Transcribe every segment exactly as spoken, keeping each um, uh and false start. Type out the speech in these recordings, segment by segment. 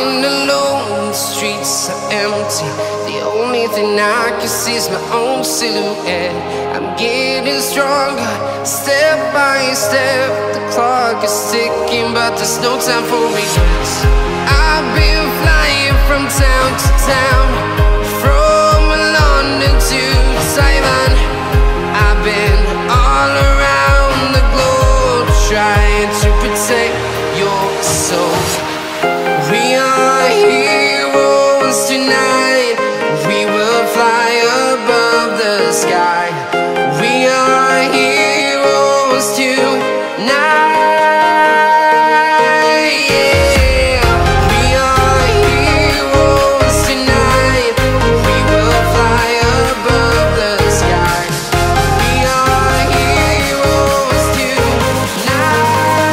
walking alone, the streets are empty. The only thing I can see is my own silhouette. I'm getting stronger, step by step. The clock is ticking, but there's no time for regrets. I've been flying from town to town, from London to Taiwan. I've been all around the globe, trying to protect your soul. We are heroes tonight. We will fly above the sky. We are heroes tonight. Yeah. We are heroes tonight. We will fly above the sky. We are heroes tonight.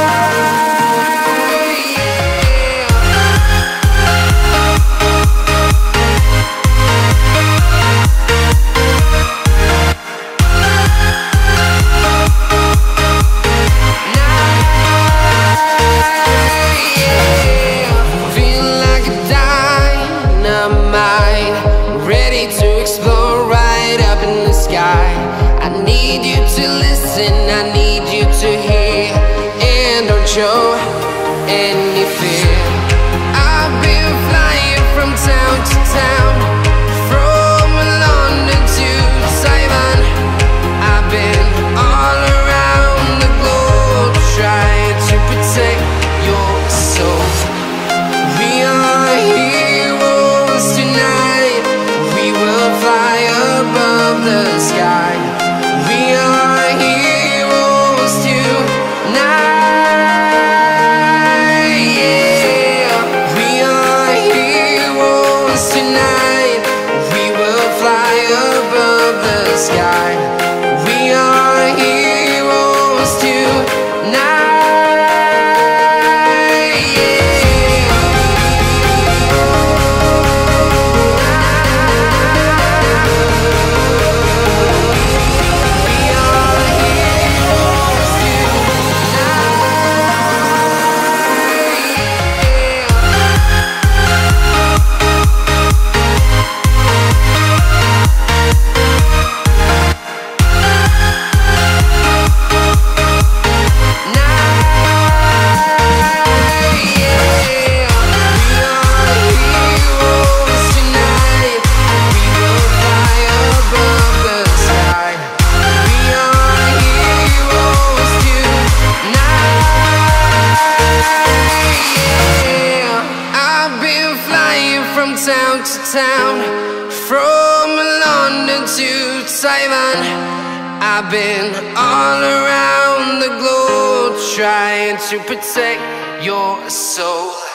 To explore right up in the sky. I need you to listen, I need you to hear, and don't show any fear. I've been flying from town to town, from London to Taiwan. I've been all around the globe, trying to protect your soul. We are heroes tonight. We will fly above the sky. We are heroes tonight. Yeah. We are heroes tonight. We will fly above the sky. We are heroes tonight. From town to town, from London to Taiwan. I've been all around the globe, trying to protect your soul.